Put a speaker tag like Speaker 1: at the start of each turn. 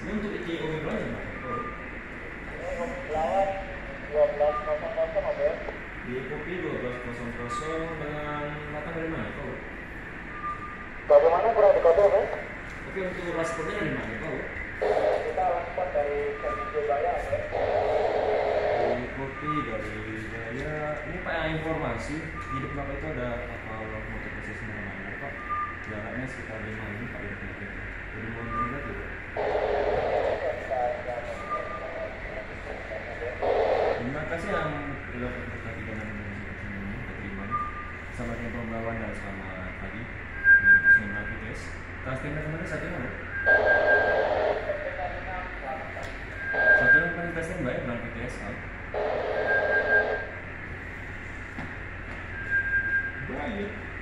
Speaker 1: Untuk itu Omi berapa Mbak? Oh.
Speaker 2: Lawan 12.00 mobil.
Speaker 1: Di kopi 12.00 dengan datang dari mana kau?
Speaker 2: Bagaimana kurang dikode, Mas?
Speaker 1: Oke, untuk transportnya dari mana kau?
Speaker 2: Kita langsung dari Service Jaya, Mas.
Speaker 1: Di kopi dari Jaya. Ini Pak yang informasi di depan itu ada kapal motor khusus mana Pak? Jaraknya sekitar 5 menit Pak dari tempat itu. Jadi mau nggak tuh? Terima kasih yang sudah berperhatian dan terima sama dengan pembawaan dan selamat pagi dengan pasangan Rafides. Customer kemarin satu nama. Satu yang paling testing baik Rafides. Baik.